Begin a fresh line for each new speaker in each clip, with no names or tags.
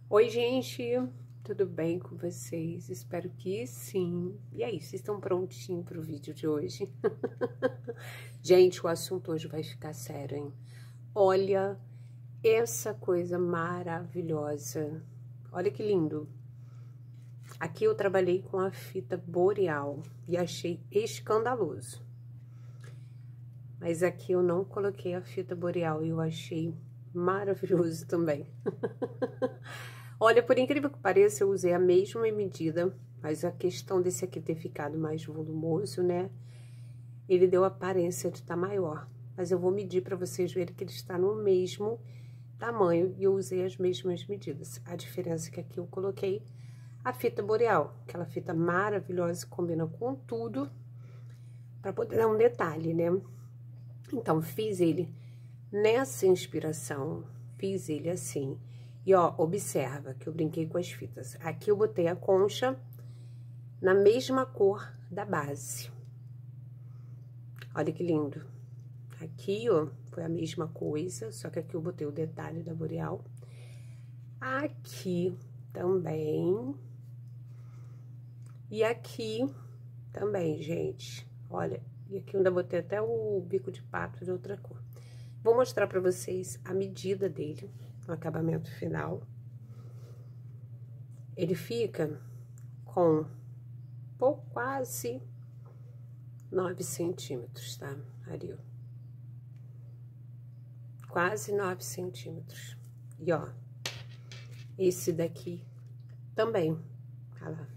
Oi, gente, tudo bem com vocês? Espero que sim. E aí, vocês estão prontinhos para o vídeo de hoje? Gente, o assunto hoje vai ficar sério, hein? Olha essa coisa maravilhosa. Olha que lindo. Aqui eu trabalhei com a fita boreal e achei escandaloso. Mas aqui eu não coloquei a fita boreal e eu achei maravilhoso também. Olha, por incrível que pareça, eu usei a mesma medida, mas a questão desse aqui ter ficado mais volumoso, né? Ele deu a aparência de estar maior. Mas eu vou medir para vocês verem que ele está no mesmo tamanho e eu usei as mesmas medidas. A diferença é que aqui eu coloquei a fita boreal, aquela fita maravilhosa que combina com tudo, para poder dar um detalhe, né? Então, fiz ele nessa inspiração, fiz ele assim. E, ó, observa que eu brinquei com as fitas. Aqui eu botei a concha na mesma cor da base. Olha que lindo. Aqui, ó, foi a mesma coisa, só que aqui eu botei o detalhe da boreal. Aqui também. E aqui também, gente. Olha, e aqui eu ainda botei até o bico de pato de outra cor. Vou mostrar pra vocês a medida dele, o acabamento final. Ele fica com quase 9 centímetros, tá? Ali, ó. Quase 9 centímetros. E, ó, esse daqui também, olha lá.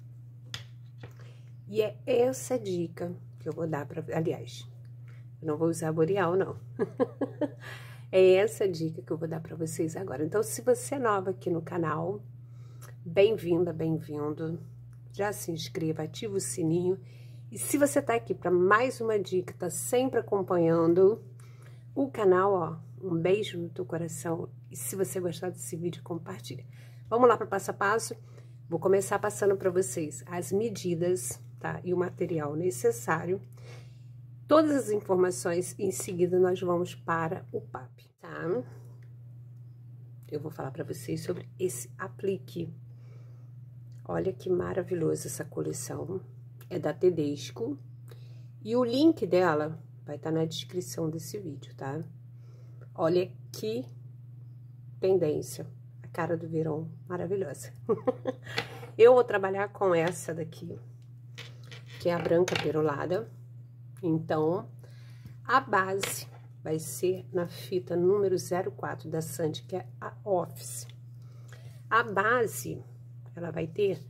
E é essa dica que eu vou dar pra... Aliás, eu não vou usar boreal, não. É essa dica que eu vou dar pra vocês agora. Então, se você é nova aqui no canal, bem-vinda, bem-vindo. Já se inscreva, ativa o sininho. E se você tá aqui para mais uma dica, tá sempre acompanhando o canal, ó, um beijo no teu coração. E se você gostar desse vídeo, compartilha. Vamos lá para o passo a passo. Vou começar passando para vocês as medidas, tá? E o material necessário. Todas as informações, em seguida nós vamos para o PAP, tá? Eu vou falar para vocês sobre esse aplique. Olha que maravilhoso essa coleção. É da Tedesco. E o link dela vai estar na descrição desse vídeo, tá? Olha que tendência. A cara do verão, maravilhosa. Eu vou trabalhar com essa daqui, que é a branca perolada. Então, a base vai ser na fita número 04 da Sandy, que é a Office. A base, ela vai ter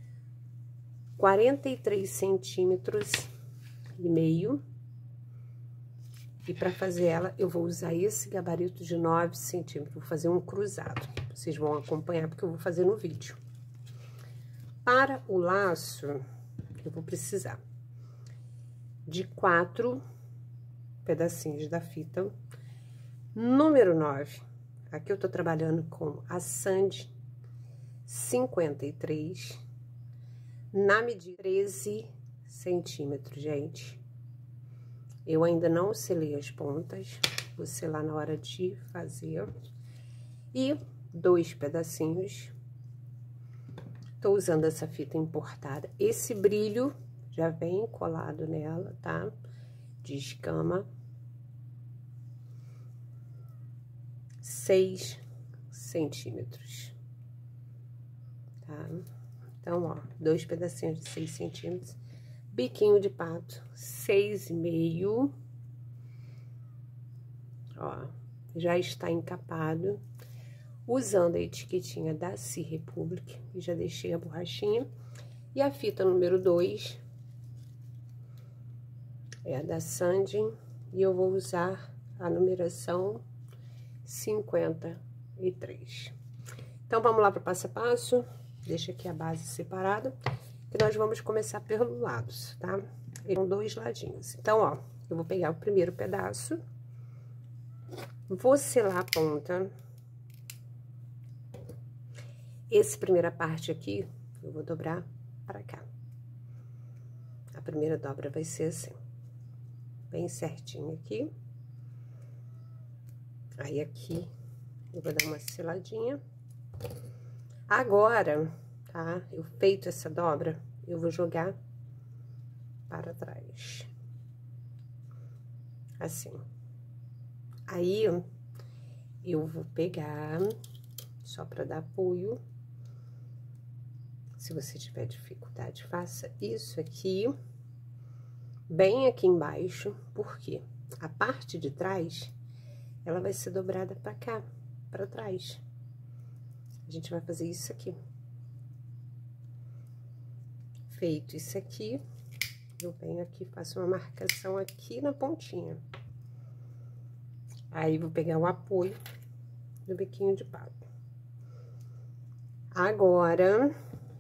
43 centímetros e meio. E para fazer ela, eu vou usar esse gabarito de 9 centímetros. Vou fazer um cruzado. Vocês vão acompanhar, porque eu vou fazer no vídeo. Para o laço, eu vou precisar de 4 pedacinhos da fita número 9. Aqui eu tô trabalhando com a Sandy 53, na medida 13 centímetros, gente. Eu ainda não selei as pontas, vou selar na hora de fazer. E 2 pedacinhos. Tô usando essa fita importada. Esse brilho já vem colado nela, tá? De escama. 6 centímetros. Tá? Então, ó, 2 pedacinhos de 6 centímetros. Biquinho de pato, 6,5. Ó, já está encapado. Usando a etiquetinha da Sea Republic, e já deixei a borrachinha. E a fita número 2 é a da Sandy, e eu vou usar a numeração 53. Então, vamos lá para o passo a passo. Deixa aqui a base separada, que nós vamos começar pelos lados, tá? São 2 ladinhos. Então, ó, eu vou pegar o primeiro pedaço, vou selar a ponta. Essa primeira parte aqui, eu vou dobrar para cá. A primeira dobra vai ser assim, bem certinho aqui. Aí, aqui, eu vou dar uma seladinha. Agora, tá? Eu feito essa dobra, eu vou jogar para trás. Assim. Aí, eu vou pegar, só para dar apoio. Se você tiver dificuldade, faça isso aqui, bem aqui embaixo, porque a parte de trás, ela vai ser dobrada para cá, para trás. A gente vai fazer isso aqui. Feito isso aqui, eu venho aqui, faço uma marcação aqui na pontinha. Aí, vou pegar o apoio do biquinho de pato. Agora,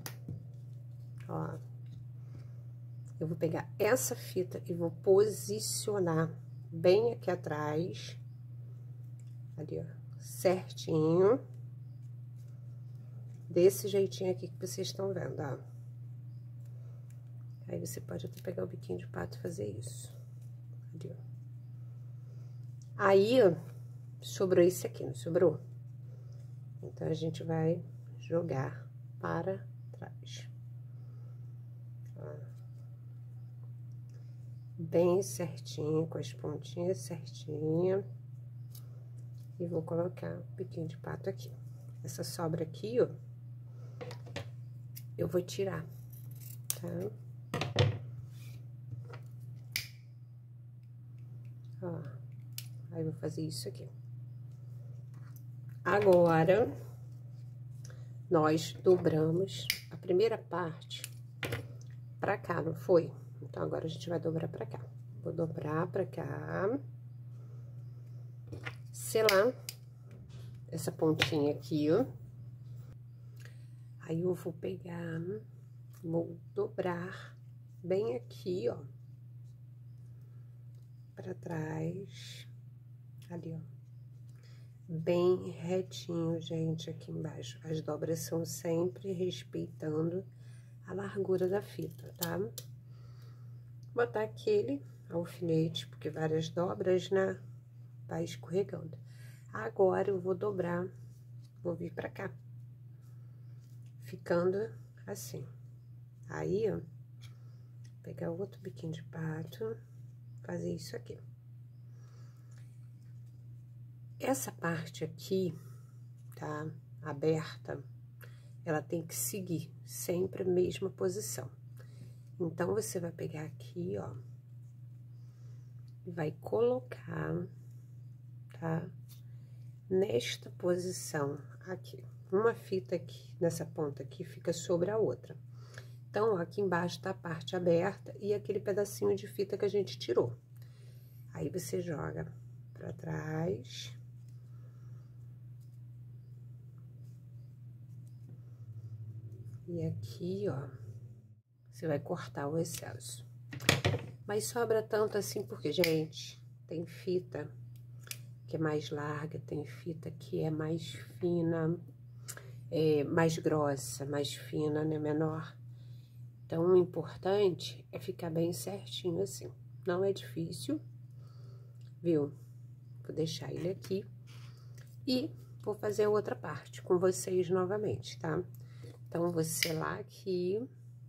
ó, eu vou pegar essa fita e vou posicionar bem aqui atrás, ali, ó, certinho, desse jeitinho aqui que vocês estão vendo, ó. Aí, você pode até pegar o biquinho de pato e fazer isso, ali, ó. Aí, sobrou esse aqui, não sobrou? Então, a gente vai jogar para trás. Ó. Bem certinho, com as pontinhas certinhas. E vou colocar o biquinho de pato aqui. Essa sobra aqui, ó, eu vou tirar, tá? Ó, aí, vou fazer isso aqui. Agora, nós dobramos a primeira parte pra cá, não foi? Então, agora a gente vai dobrar pra cá. Vou dobrar pra cá. Selar essa pontinha aqui, ó. Aí, eu vou pegar, vou dobrar bem aqui, ó. Pra trás. Ali, ó. Bem retinho, gente, aqui embaixo. As dobras são sempre respeitando a largura da fita, tá? Botar aquele alfinete, porque várias dobras, né? Vai escorregando. Agora, eu vou dobrar, vou vir pra cá. Ficando assim. Aí, ó, pegar outro biquinho de pato, fazer isso aqui. Essa parte aqui, tá? Aberta, ela tem que seguir sempre a mesma posição. Então, você vai pegar aqui, ó, e vai colocar, tá? Nesta posição aqui. Uma fita aqui, nessa ponta aqui, fica sobre a outra. Então, ó, aqui embaixo tá a parte aberta e aquele pedacinho de fita que a gente tirou. Aí, você joga pra trás. E aqui, ó, você vai cortar o excesso. Mas sobra tanto assim porque, gente, tem fita que é mais larga, tem fita que é mais fina, mais grossa, mais fina, né, menor. Então, o importante é ficar bem certinho assim. Não é difícil, viu? Vou deixar ele aqui e vou fazer a outra parte com vocês novamente, tá? Então, vou selar aqui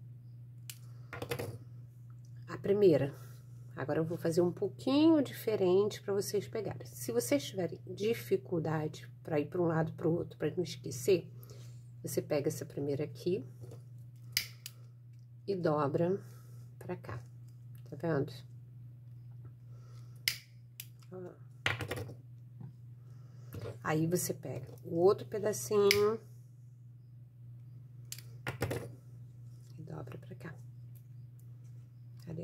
a primeira. Agora, eu vou fazer um pouquinho diferente para vocês pegarem. Se vocês tiverem dificuldade para ir para um lado para o outro, para não esquecer, você pega essa primeira aqui e dobra para cá. Tá vendo? Ó. Aí, você pega o outro pedacinho e dobra pra cá. Cadê?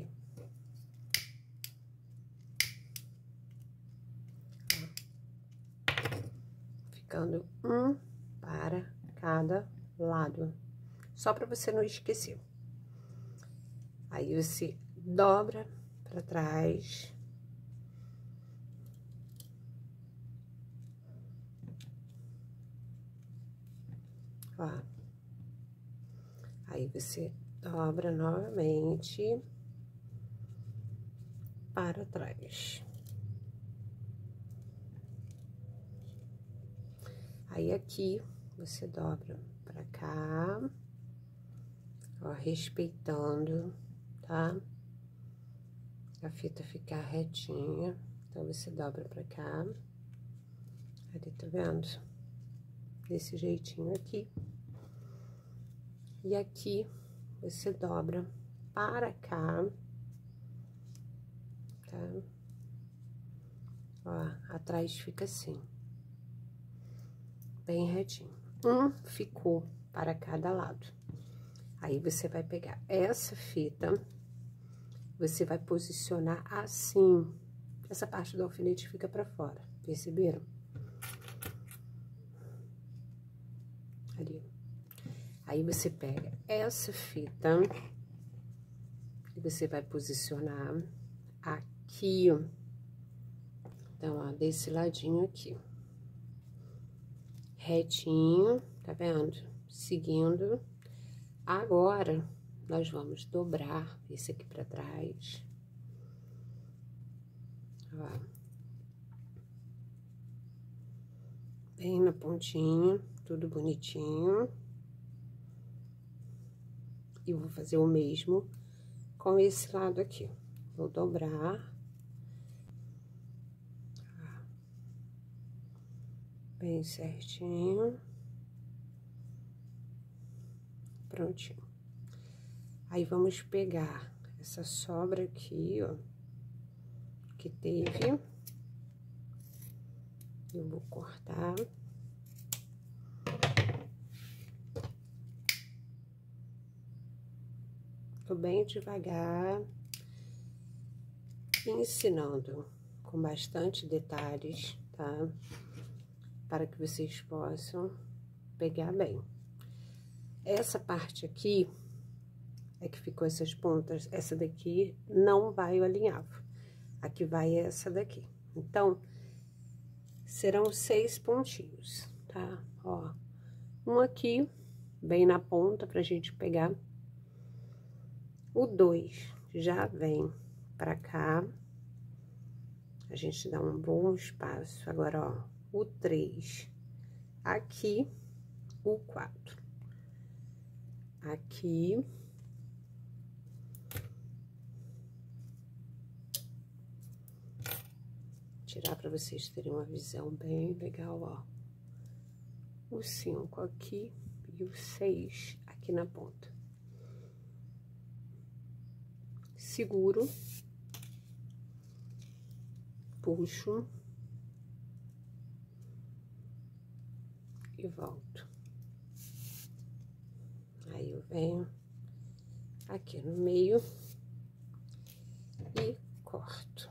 Ó. Ficando um para cada lado. Só pra você não esquecer. Aí, você dobra pra trás. Ó. Aí, você dobra novamente para trás. Aí, aqui, você dobra pra cá, ó, respeitando, tá? A fita ficar retinha, então você dobra pra cá, ali, tá vendo? Desse jeitinho aqui. E aqui, você dobra para cá, tá? Ó, atrás fica assim, bem retinho. Ficou para cada lado. Aí, você vai pegar essa fita, você vai posicionar assim. Essa parte do alfinete fica pra fora, perceberam? Ali. Aí, você pega essa fita e você vai posicionar aqui, ó. Então, ó, desse ladinho aqui. Retinho, tá vendo? Seguindo. Agora, nós vamos dobrar esse aqui pra trás. Ó. Bem na pontinha, tudo bonitinho. E vou fazer o mesmo com esse lado aqui. Vou dobrar. Bem certinho. Prontinho. Aí, vamos pegar essa sobra aqui, ó, que teve. Eu vou cortar. Tô bem devagar, ensinando com bastante detalhes, tá? Para que vocês possam pegar bem. Essa parte aqui, é que ficou essas pontas, essa daqui não vai o alinhavo. Aqui vai essa daqui. Então, serão 6 pontinhos, tá? Ó, um aqui, bem na ponta, pra gente pegar. O 2 já vem pra cá. A gente dá um bom espaço. Agora, ó, o 3 aqui, o 4 aqui. Tirar pra vocês terem uma visão bem legal, ó. O 5 aqui e o 6 aqui na ponta. Seguro. Puxo. E volto. Aí, eu venho aqui no meio e corto.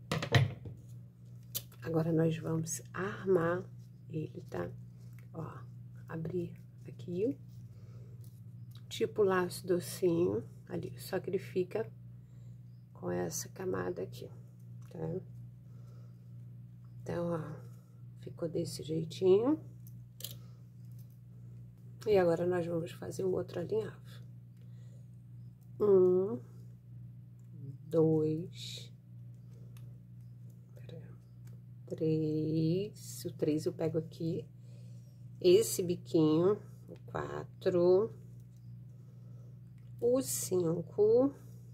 Agora, nós vamos armar ele, tá? Ó, abrir aqui, tipo laço docinho ali, só que ele fica com essa camada aqui, tá? Então, ó, ficou desse jeitinho. E agora, nós vamos fazer o outro alinhavo. 1, 2, 3, o 3 eu pego aqui, esse biquinho, o 4, o 5,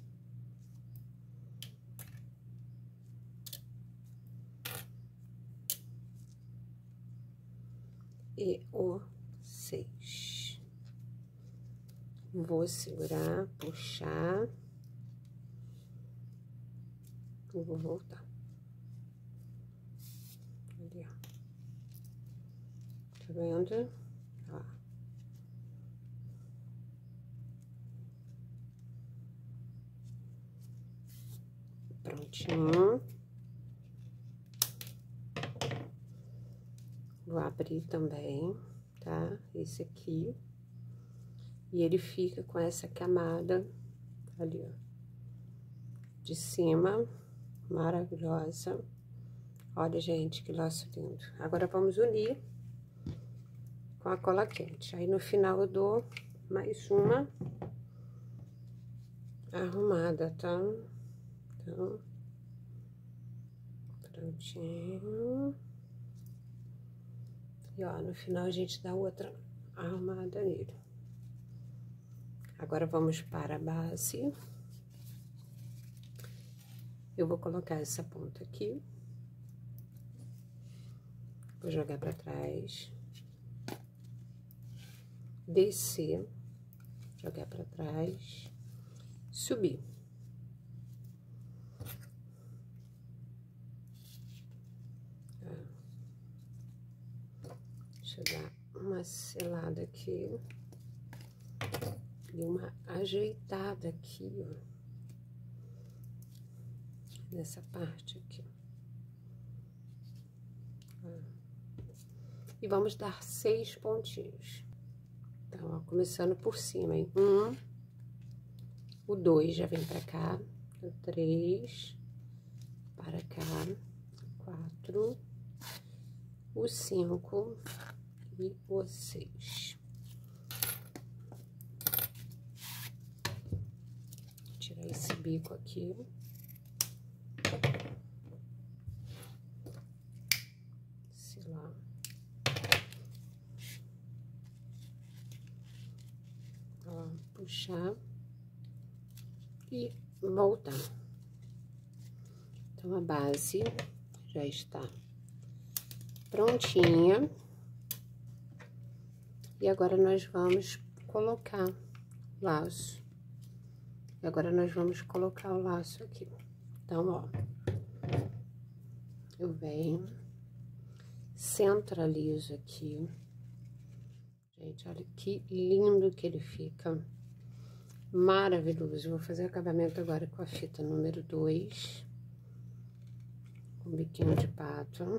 e o 6. Vou segurar, puxar, e vou voltar. Ali, ó. Tá vendo? Ó. Prontinho. Vou abrir também, tá? Esse aqui. E ele fica com essa camada ali, ó. De cima, maravilhosa. Olha, gente, que laço lindo. Agora, vamos unir com a cola quente. Aí, no final, eu dou mais uma arrumada, tá? Então, prontinho. E, ó, no final a gente dá outra arrumada nele. Agora, vamos para a base. Eu vou colocar essa ponta aqui. Vou jogar pra trás. Descer. Jogar pra trás. Subir. Deixa eu dar uma selada aqui. E uma ajeitada aqui, ó. Nessa parte aqui. E vamos dar 6 pontinhos. Então, ó, começando por cima, hein? 1, o 2 já vem pra cá, o 3 para cá, 4, o 5 e o 6. Tirar esse bico aqui. Selar. Ó, puxar e voltar. Então, a base já está prontinha. E agora, nós vamos colocar o laço. E agora, nós vamos colocar o laço aqui. Então, ó, eu venho, centralizo aqui. Gente, olha que lindo que ele fica. Maravilhoso. Eu vou fazer acabamento agora com a fita número 2. Com biquinho de pato.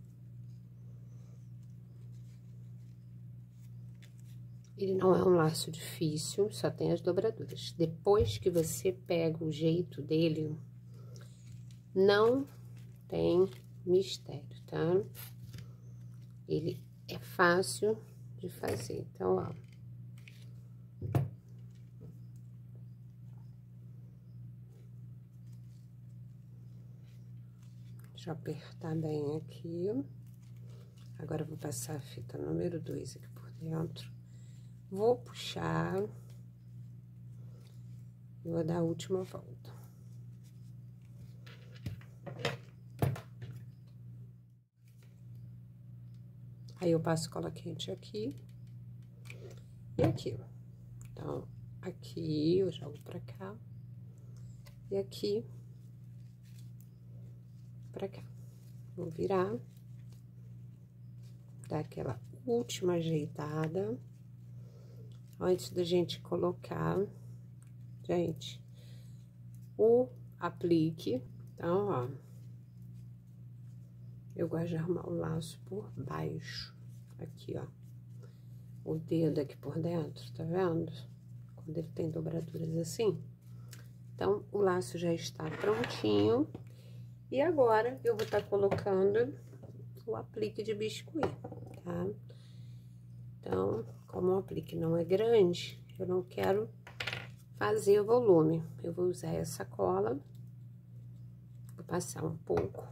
Ele não é um laço difícil, só tem as dobraduras. Depois que você pega o jeito dele, não tem mistério, tá? Ele é fácil de fazer. Então, ó. Deixa eu apertar bem aqui. Agora, eu vou passar a fita número 2 aqui por dentro. Vou puxar. E vou dar a última volta. Aí, eu passo cola quente aqui. E aqui, ó. Então, aqui eu jogo pra cá. E aqui pra cá. Vou virar. Dar aquela última ajeitada. Antes da gente colocar, gente, o aplique. Então, ó, eu gosto de arrumar o laço por baixo. Aqui, ó. O dedo aqui por dentro, tá vendo? Quando ele tem dobraduras assim. Então, o laço já está prontinho. E agora, eu vou estar colocando o aplique de biscuit, tá? Então, como o aplique não é grande, eu não quero fazer volume. Eu vou usar essa cola. Vou passar um pouco.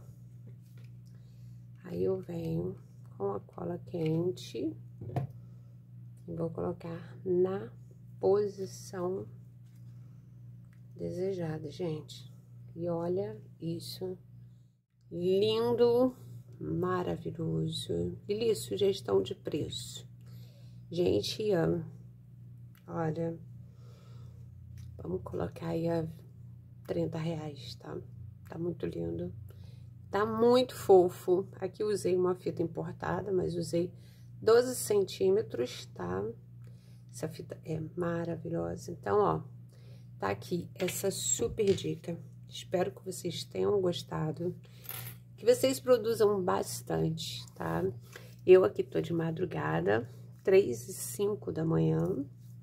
Aí, eu venho com a cola quente. E vou colocar na posição desejada, gente. E olha isso. Lindo, maravilhoso. E li sugestão de preço. Gente, olha, vamos colocar aí a R$30, tá? Tá muito lindo. Tá muito fofo. Aqui eu usei uma fita importada, mas usei 12 centímetros, tá? Essa fita é maravilhosa. Então, ó, tá aqui essa super dica. Espero que vocês tenham gostado. Que vocês produzam bastante, tá? Eu aqui tô de madrugada, 3h05 da manhã.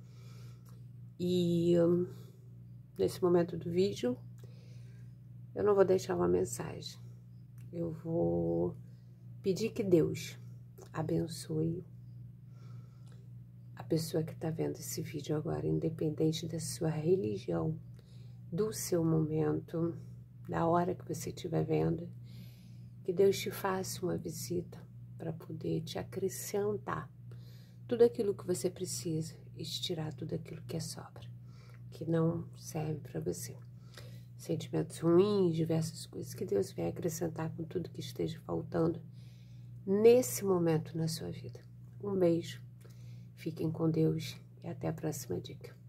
E nesse momento do vídeo, eu não vou deixar uma mensagem. Eu vou pedir que Deus abençoe a pessoa que tá vendo esse vídeo agora, independente da sua religião, do seu momento, da hora que você estiver vendo. Que Deus te faça uma visita para poder te acrescentar tudo aquilo que você precisa e te tirar tudo aquilo que é sobra, que não serve para você. Sentimentos ruins, diversas coisas que Deus vem acrescentar com tudo que esteja faltando nesse momento na sua vida. Um beijo, fiquem com Deus e até a próxima dica.